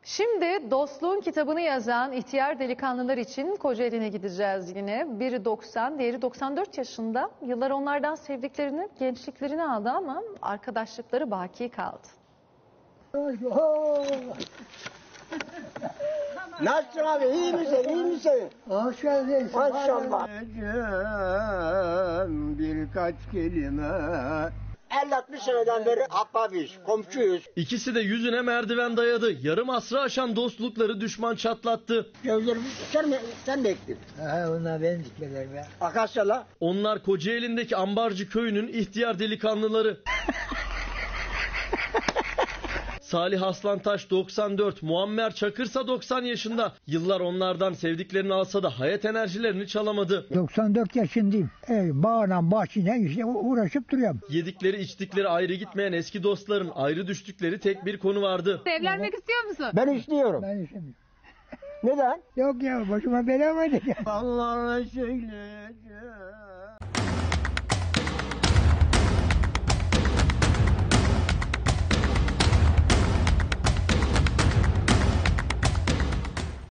Şimdi Dostluğun kitabını yazan ihtiyar delikanlılar için Kocaeli'ne gideceğiz yine. Biri 90, diğeri 94 yaşında. Yıllar onlardan sevdiklerini, gençliklerini aldı ama arkadaşlıkları baki kaldı. Nasılsın abi? İyi misin? İyi misin? Hoş geldin. Maşallah. Birkaç kelime. 50-60 seneden beri ahbabıyız, komşuyuz. İkisi de yüzüne merdiven dayadı. Yarım asrı aşan dostlukları düşman çatlattı. Gözlerimiz sen de ektin. Onlar benim dikmelerim ya. Akasyalı. Onlar Kocaeli'ndeki Ambarcı köyünün ihtiyar delikanlıları. Salih Aslantaş 94, Muammer Çakırsa 90 yaşında. Yıllar onlardan sevdiklerini alsa da hayat enerjilerini çalamadı. 94 yaşındayım. Bağla bahçeyle işte uğraşıp duruyorum. Yedikleri içtikleri ayrı gitmeyen eski dostların ayrı düştükleri tek bir konu vardı. Evlenmek istiyor musun? Ben istiyorum. Ben istemiyorum. Neden? Yok ya başıma bela var. Allah'a söyleyeceğim.